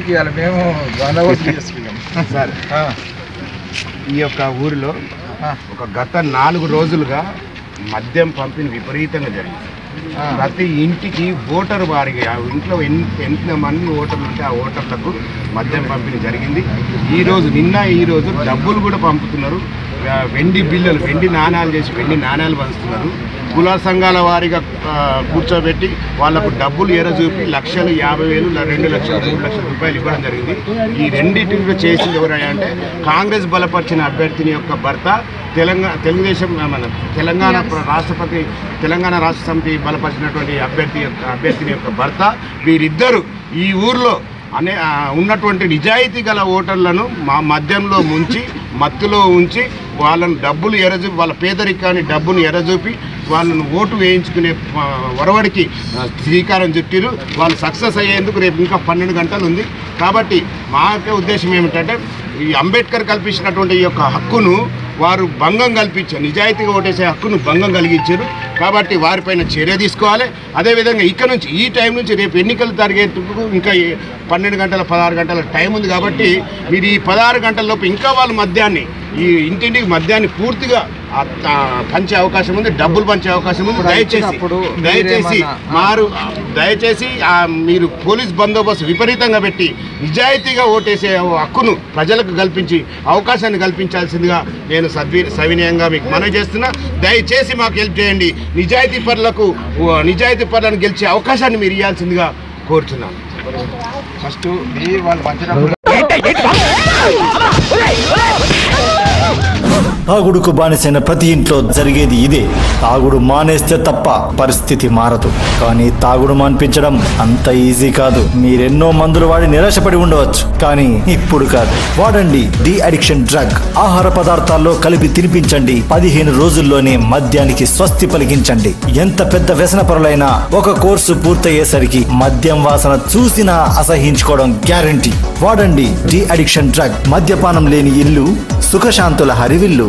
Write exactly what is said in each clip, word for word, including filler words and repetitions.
ఇంటికి ఇవ్వాలి, మేము బందోబస్తు చేసుకున్నాం సార్. ఈ యొక్క ఊరిలో ఒక గత నాలుగు రోజులుగా మద్యం పంపిణీ విపరీతంగా జరిగింది. ప్రతి ఇంటికి ఓటరు వారిగా ఇంట్లో ఎన్ని ఎంత మంది ఓటర్లు ఉంటే ఆ ఓటర్లకు మద్యం పంపిణీ జరిగింది. ఈరోజు నిన్న ఈరోజు డబ్బులు కూడా పంపుతున్నారు. వెండి బిల్లలు వెండి నాణాలు చేసి వెండి నాణాలు పంచుతున్నారు. కుల సంఘాల వారిగా కూర్చోబెట్టి వాళ్లకు డబ్బులు ఎరచూపి లక్షలు యాభై వేలు రెండు లక్షలు మూడు లక్షల రూపాయలు ఇవ్వడం జరిగింది. ఈ రెండింటిని చేసింది ఎవరైనా అంటే కాంగ్రెస్ బలపరిచిన అభ్యర్థిని యొక్క భర్త, తెలంగాణ తెలుగుదేశం మన తెలంగాణ రాష్ట్రపతి తెలంగాణ రాష్ట్ర సమితి బలపరిచినటువంటి అభ్యర్థి యొక్క అభ్యర్థిని యొక్క భర్త. వీరిద్దరూ ఈ ఊర్లో అనే ఉన్నటువంటి నిజాయితీ గల ఓటర్లను మా మద్యంలో ముంచి మత్తులో ఉంచి వాళ్ళను డబ్బులు ఎరచూపి వాళ్ళ పేదరికాన్ని డబ్బును ఎరచూపి వాళ్ళను ఓటు వేయించుకునే వరవడికి శ్రీకారం చుట్టిరు. వాళ్ళు సక్సెస్ అయ్యేందుకు రేపు ఇంకా పన్నెండు గంటలు ఉంది. కాబట్టి మా యొక్క ఉద్దేశం ఏమిటంటే ఈ అంబేద్కర్ కల్పించినటువంటి ఈ యొక్క హక్కును వారు భంగం కల్పించారు, నిజాయితీగా ఓటేసే హక్కును భంగం కలిగించారు. కాబట్టి వారిపైన చర్య తీసుకోవాలి. అదేవిధంగా ఇక్కడ నుంచి ఈ టైం నుంచి రేపు ఎన్నికలు జరిగేందుకు ఇంకా పన్నెండు గంటల పదహారు గంటల టైం ఉంది. కాబట్టి మీరు ఈ పదహారు గంటల లోపు ఇంకా వాళ్ళ మద్యాన్ని ఈ ఇంటింటికి మద్యాన్ని పూర్తిగా పంచే అవకాశం ఉంది, డబ్బులు పంచే అవకాశం ఉంది. దయచేసి దయచేసి మారు దయచేసి మీరు పోలీస్ బందోబస్తు విపరీతంగా పెట్టి నిజాయితీగా ఓటేసే హక్కును ప్రజలకు కల్పించి అవకాశాన్ని కల్పించాల్సిందిగా నేను సద్వి సవినయంగా మీకు మనవి చేస్తున్నా. దయచేసి మాకు హెల్ప్ చేయండి. నిజాయితీ పరులకు నిజాయితీ పరులను గెలిచే అవకాశాన్ని మీరు ఇవ్వాల్సిందిగా కోరుతున్నాను. ఫస్ట్ వాళ్ళు పంచినప్పుడు తాగుడుకు బానిసైన ప్రతి ఇంట్లో జరిగేది ఇదే. తాగుడు మానేస్తే తప్ప పరిస్థితి మారదు. కానీ తాగుడు మాన్పించడం అంత ఈజీ కాదు. మీరెన్నో మందులు వాడి నిరాశపడి ఉండవచ్చు, కానీ ఇప్పుడు కాదు. వాడండి డి అడిక్షన్ డ్రగ్. ఆహార పదార్థాల్లో కలిపి తినిపించండి. పదిహేను రోజుల్లోనే మద్యానికి స్వస్తి పలికించండి. ఎంత పెద్ద వ్యసన పరులైనా ఒక కోర్సు పూర్తయ్యేసరికి మద్యం వాసన చూసినా అసహించుకోవడం గ్యారంటీ. వాడండి డి అడిక్షన్ డ్రగ్. మద్యపానం లేని ఇల్లు సుఖశాంతుల హరివిల్లు.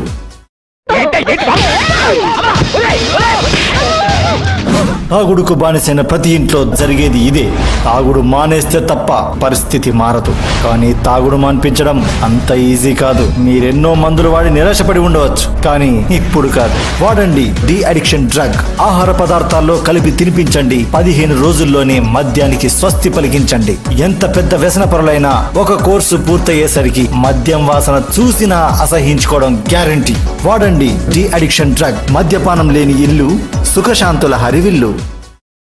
తాగుడుకు బానిసైన ప్రతి ఇంట్లో జరిగేది ఇదే. తాగుడు మానేస్తే తప్ప పరిస్థితి మారదు. కానీ తాగుడు మాన్పించడం అంత ఈజీ కాదు. మీరెన్నో మందులు వాడి నిరాశపడి ఉండవచ్చు, కానీ ఇప్పుడు కాదు. వాడండి డి అడిక్షన్ డ్రగ్. ఆహార పదార్థాల్లో కలిపి తినిపించండి. పదిహేను రోజుల్లోనే మద్యానికి స్వస్తి పలికించండి. ఎంత పెద్ద వ్యసన పరులైనా ఒక కోర్సు పూర్తయ్యేసరికి మద్యం వాసన చూసినా అసహించుకోవడం గ్యారంటీ. వాడండి డి అడిక్షన్ డ్రగ్. మద్యపానం లేని ఇల్లు సుఖశాంతుల హరివిల్లు.